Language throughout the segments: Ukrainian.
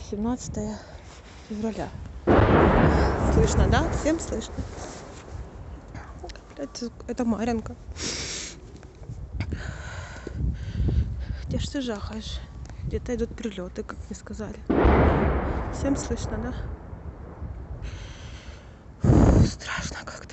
17 февраля. Слышно, да? Всем слышно? Это Мар'їнка. Где ж ты жахаешь? Где-то идут прилеты, как мне сказали. Всем слышно, да? Фу, страшно как-то.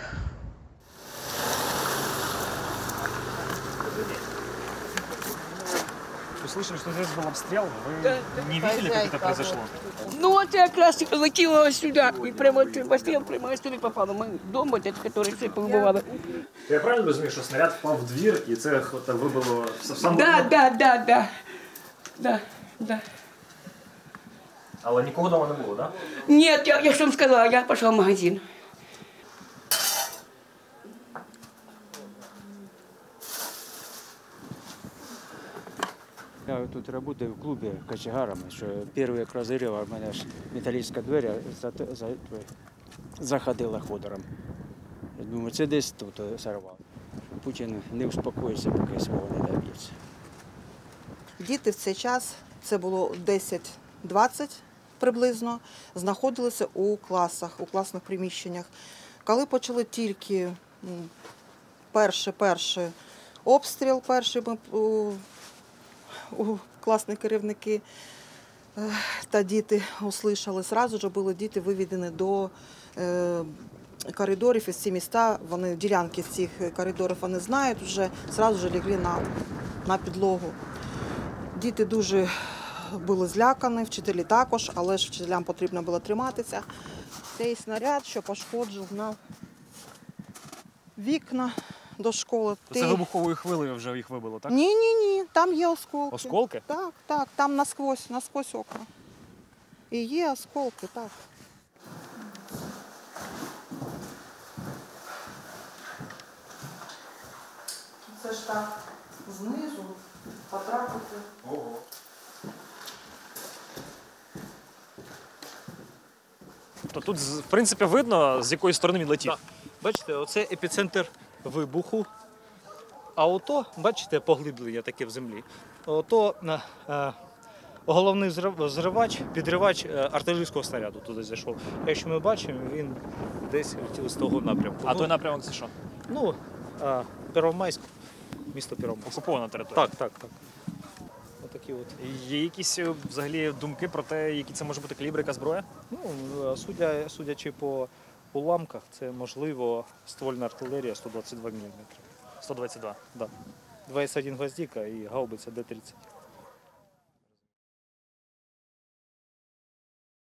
Услышали, что здесь был обстрел. Вы не видели, как это произошло? Ну вот я как раз летела сюда, и прямо пострел прямо сюди попало. Мы дом, вот этот, который все побывало. Я правильно розумію, що снаряд впав в двір і це вибило сам? Да. Але нікого вдома не було, так? Нет, я же вам сказала, я пошла в магазин. Я тут работаю в клубе кочегарами, що перший разрив, у мене ж металічна двері заходила ходором. Я думаю, це десь тут сорвав. Путін не успокоїться, поки свого не доб'ється. Діти в цей час, це було 10-20 приблизно, знаходилися у класах, у класних приміщеннях. Коли почали тільки перший обстріл, класні керівники та діти услышали, зразу ж були діти виведені до коридорів із ці міста, вони ділянки з цих коридорів вони знають вже, зразу ж лягли на підлогу. Діти дуже були злякані, вчителі також, але ж вчителям потрібно було триматися. Цей снаряд, що пошкоджив на вікна до школи. Це вибуховою хвилею вже їх вибило, так? Ні, там є осколки. Осколки? Так, там насквозь окна. І є осколки, так. Це ж так знизу потрапити. Ого. То тут, в принципі, видно, з якої сторони він летів. Так. Бачите, оце епіцентр вибуху. А ото, бачите, поглиблення таке в землі. Ото головний підривач артилерійського снаряду туди зайшов. Якщо ми бачимо, він десь з того напрямку. А той напрямок це що? Ну, Первомайськ, місто Первомайськ. Окупована територія. Так. Отакі от. Є якісь взагалі думки про те, які це може бути калібр, яка зброя? Ну, судячи по уламках, це можливо ствольна артилерія 122 мм. 122. Да. 21 гвоздика і гаубиця Д-30.